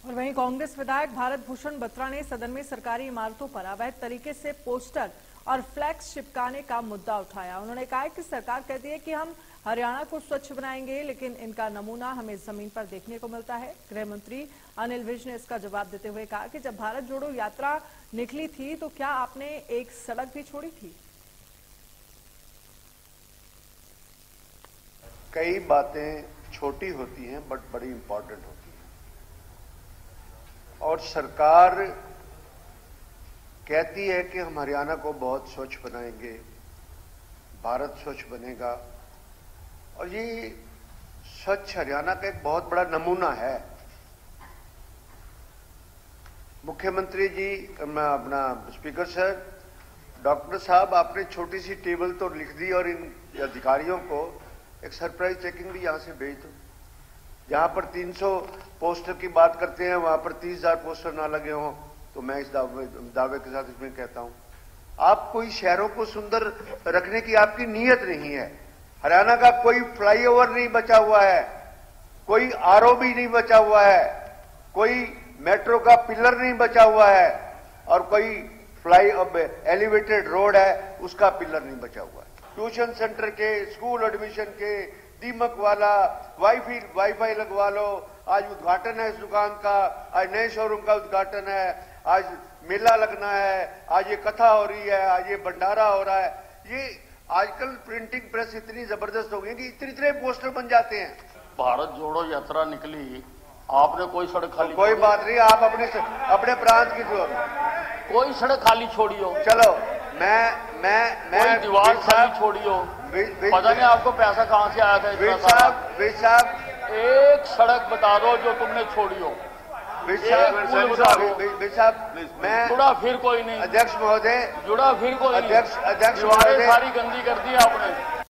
और वहीं कांग्रेस विधायक भारत भूषण बत्रा ने सदन में सरकारी इमारतों पर अवैध तरीके से पोस्टर और फ्लैक्स चिपकाने का मुद्दा उठाया। उन्होंने कहा कि सरकार कहती है कि हम हरियाणा को स्वच्छ बनाएंगे, लेकिन इनका नमूना हमें जमीन पर देखने को मिलता है। गृह मंत्री अनिल विज ने इसका जवाब देते हुए कहा कि जब भारत जोड़ो यात्रा निकली थी तो क्या आपने एक सड़क भी छोड़ी थी? कई बातें छोटी होती हैं बट बड़ी इंपॉर्टेंट होती हैं, और सरकार कहती है कि हम हरियाणा को बहुत स्वच्छ बनाएंगे, भारत स्वच्छ बनेगा, और ये स्वच्छ हरियाणा का एक बहुत बड़ा नमूना है। मुख्यमंत्री जी, अपना स्पीकर सर, डॉक्टर साहब, आपने छोटी सी टेबल तो लिख दी और इन अधिकारियों को एक सरप्राइज चेकिंग भी यहां से भेज दो। जहां पर 300 पोस्टर की बात करते हैं वहां पर 30,000 पोस्टर ना लगे हों, तो मैं इस दावे के साथ इसमें कहता हूं, आप कोई शहरों को सुंदर रखने की आपकी नीयत नहीं है। हरियाणा का कोई फ्लाईओवर नहीं बचा हुआ है, कोई आरओबी नहीं बचा हुआ है, कोई मेट्रो का पिलर नहीं बचा हुआ है, और कोई एलिवेटेड रोड है उसका पिलर नहीं बचा हुआ है। ट्यूशन सेंटर के, स्कूल एडमिशन के, दीमक वाला, वाईफाई लगवा लो। आज उद्घाटन है इस दुकान का, आज नए शोरूम का उद्घाटन है, आज मेला लगना है, आज ये कथा हो रही है, आज ये भंडारा हो रहा है। ये आजकल प्रिंटिंग प्रेस इतनी जबरदस्त हो गई कि इतने पोस्टर बन जाते हैं। भारत जोड़ो यात्रा निकली, आपने कोई सड़क खाली? कोई बात नहीं, आप अपने प्रांत की कोई सड़क खाली छोड़ी हो? चलो, मैं कोई दीवार खाली छोड़ी हो? पता नहीं आपको पैसा कहां से आया था विज साहब, एक सड़क बता दो जो तुमने छोड़ी हो। मैं जुड़ा फिर कोई नहीं। अध्यक्ष महोदय, जुड़ा फिर कोई नहीं। अध्यक्ष दीवारें सारी गंदी कर दी आपने।